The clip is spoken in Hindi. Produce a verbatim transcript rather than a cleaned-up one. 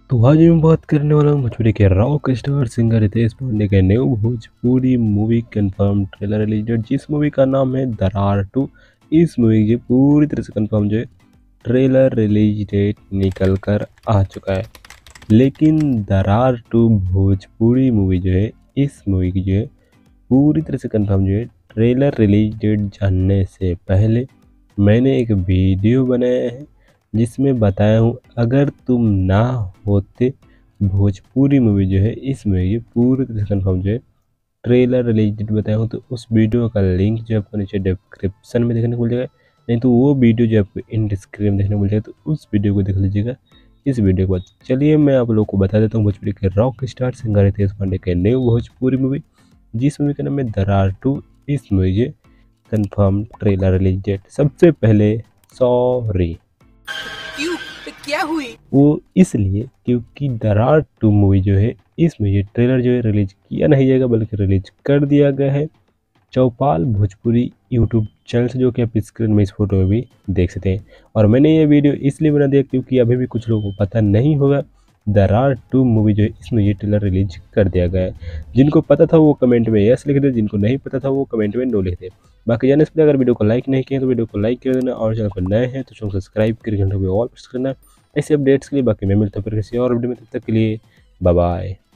तो आज मैं बात करने वाला हूँ भोजपुरी के rock star singer Ritesh Pandey के new Bhojpuri movie confirm trailer release, जिस मूवी का नाम है दरार टू। इस मूवी की पूरी तरह से कंफर्म जो है ट्रेलर रिलीज डेट निकल कर आ चुका है। लेकिन दरार टू भोजपुरी मूवी जो है, इस मूवी की जो है पूरी तरह से कंफर्म जो है ट्रेलर रिलीज डेट जानने से पहले मैंने एक वीडियो बनाया है जिसमें बताया हूँ अगर तुम ना होते भोजपुरी मूवी जो है, इस मूवी की पूरी तरह से कंफर्म जो है ट्रेलर रिलीज डेट बताया हूँ। तो उस वीडियो का लिंक जो आपको नीचे डिस्क्रिप्शन में देखने को मिल जाएगा, नहीं तो वो वीडियो जो आपको इन स्क्रीन में देखने को मिल जाएगा, तो उस वीडियो को देख लीजिएगा इस वीडियो के बाद। चलिए मैं आप लोगों को बता देता हूँ भोजपुरी के rock star singer Ritesh Pandey के न्यू भोजपुरी मूवी, जिस मूवी का नाम है दरार टू। इस मूवी के कंफर्म ट्रेलर रिलीज डेट सबसे पहले सॉरी क्यों? तो क्या हुई? वो इसलिए क्योंकि दरार टू मूवी जो है, इस मूवी ट्रेलर जो है रिलीज किया नहीं जाएगा बल्कि रिलीज कर दिया गया है चौपाल भोजपुरी यूट्यूब चैनल से, जो कि आप स्क्रीन में इस फोटो में भी देख सकते हैं। और मैंने ये वीडियो इसलिए बना दिया क्योंकि अभी भी कुछ लोगों को पता नहीं होगा दरार टू मूवी जो है, इसमें ये ट्रेलर रिलीज कर दिया गया है। जिनको पता था वो कमेंट में यस लिख दे, जिनको नहीं पता था वो कमेंट में नो लिख दे। बाकी जाने से पहले अगर वीडियो को लाइक नहीं किया तो वीडियो को लाइक कर देना, और चैनल पर नए हैं तो चैनल को सब्सक्राइब करके घंटे पे ऑल प्रेस करना ऐसे अपडेट्स के लिए। बाकी मैं मिलता हूँ फिर किसी और वीडियो में, तब तक के लिए बाय बाय।